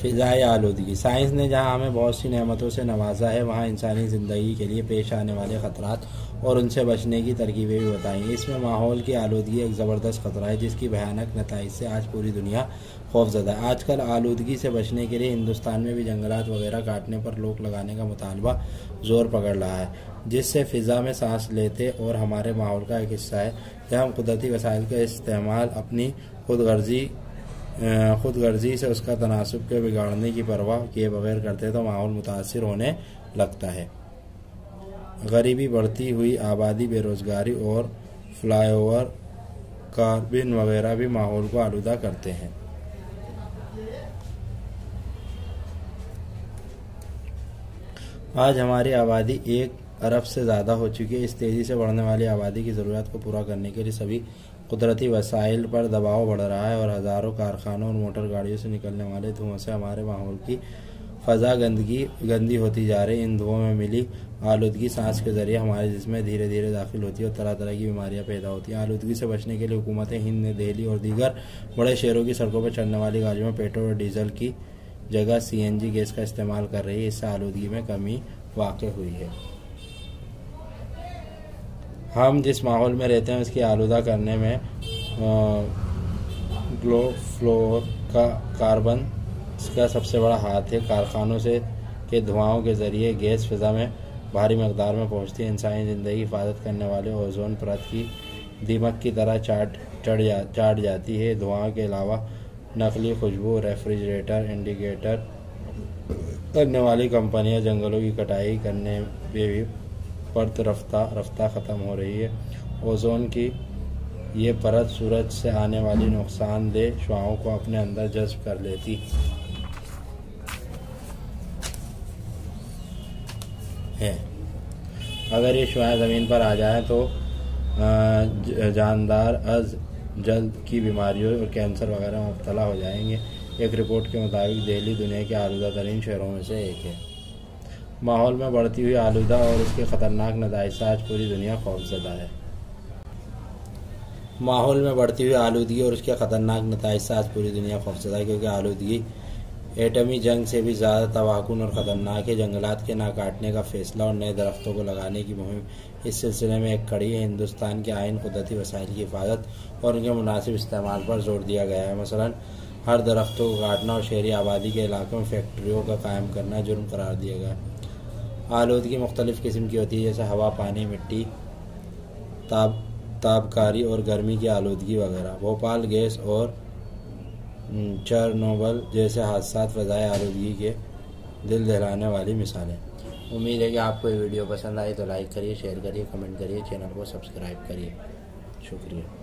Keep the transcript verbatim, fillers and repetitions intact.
फ़िज़ाई आलूदगी। साइंस ने जहां हमें बहुत सी नेमतों से नवाजा है, वहां इंसानी ज़िंदगी के लिए पेश आने वाले ख़तरात और उनसे बचने की तरकीबें भी बताई। इसमें माहौल की आलूदगी एक ज़बरदस्त ख़तरा है, जिसकी भयानक नताइज से आज पूरी दुनिया खौफजदा है। आजकल आलूदगी से बचने के लिए हिंदुस्तान में भी जंगलात वगैरह काटने पर रोक लगाने का मुतालबा ज़ोर पकड़ रहा है, जिससे फ़िज़ा में सांस लेते और हमारे माहौल का एक हिस्सा है। जब हम कुदरती वसाइल का इस्तेमाल अपनी खुदगर्जी खुद गर्जी से उसका तनासब के बिगाड़ने की परवाह किए बगैर करते तो माहौल मुतासिर होने लगता है। गरीबी, बढ़ती हुई आबादी, बेरोजगारी और फ्लाईओवर, कार्बन वगैरह भी माहौल को आलूदा करते हैं। आज हमारी आबादी एक अरब से ज़्यादा हो चुकी है। इस तेज़ी से बढ़ने वाली आबादी की ज़रूरत को पूरा करने के लिए सभी कुदरती वसाइल पर दबाव बढ़ रहा है और हज़ारों कारखानों और मोटर गाड़ियों से निकलने वाले धुओं से हमारे माहौल की फ़ज़ा गंदगी गंदी होती जा रही है। इन धुओं में मिली आलूदगी सांस के ज़रिए हमारे जिस्म में धीरे धीरे दाखिल होती है और तरह तरह की बीमारियां पैदा होती हैं। आलूदगी से बचने के लिए हुकूमत हिंद ने दिल्ली और दीगर बड़े शहरों की सड़कों पर चलने वाली गाड़ियों में पेट्रोल और डीजल की जगह सी एन जी गैस का इस्तेमाल कर रही है। इससे आलूदगी में कमी वाक़ हुई है। हम जिस माहौल में रहते हैं उसकी आलूदा करने में ग्लो फ्लोर का कार्बन का सबसे बड़ा हाथ है। कारखानों से के धुआंओं के ज़रिए गैस फ़िज़ा में भारी मकदार में पहुंचती है। इंसानी ज़िंदगी की हिफाजत करने वाले ओजोन परत की दीमक की तरह चाट चढ़ जा चाट जाती है। धुआं के अलावा नकली खुशबू, रेफ्रिजरेटर, इंडिकेटर करने वाली कंपनियां जंगलों की कटाई करने में भी परत रफ्ता रफ्ता ख़त्म हो रही है। ओजोन की ये परत सूरज से आने वाली नुकसानदेह शुआओं को अपने अंदर जज्ब कर लेती है। अगर ये शुआएं ज़मीन पर आ जाएं तो जानदार अज जल्द की बीमारियों और कैंसर वगैरह में मुब्तला हो जाएंगे। एक रिपोर्ट के मुताबिक दिल्ली दुनिया के आलूदा तरीन शहरों में से एक है। माहौल में बढ़ती हुई आलूदा और उसके ख़तरनाक नताइज से आज पूरी दुनिया खौफज़दा है। माहौल में बढ़ती हुई आलूदगी और उसके ख़तरनाक नताइज से आज पूरी दुनिया खौफज़दा है, क्योंकि आलूदगी एटमी जंग से भी ज़्यादा तबाहकुन और ख़तरनाक है। जंगलात के ना काटने का फैसला और नए दरख्तों को लगाने की मुहिम इस सिलसिले में एक कड़ी है। हिंदुस्तान के आइन कुदरती वसाइल की हिफाजत और उनके मुनासिब इस्तेमाल पर जोर दिया गया है। मसलन हर दरख्तों को काटना और शहरी आबादी के इलाकों में फैक्ट्रियों का कायम करना जुर्म करार दिया गया है। आलूदगी मुख्तलिफ़ किस्म की होती है, जैसे हवा, पानी, मिट्टी, ताब ताबकारी और गर्मी की आलूदगी वगैरह। भोपाल गैस और चेरनोबिल जैसे हादसा फ़ज़ाई आलूदगी के दिल दहलाने वाली मिसालें। उम्मीद है कि आपको ये वीडियो पसंद आई तो लाइक करिए, शेयर करिए, कमेंट करिए, चैनल को सब्सक्राइब करिए। शुक्रिया।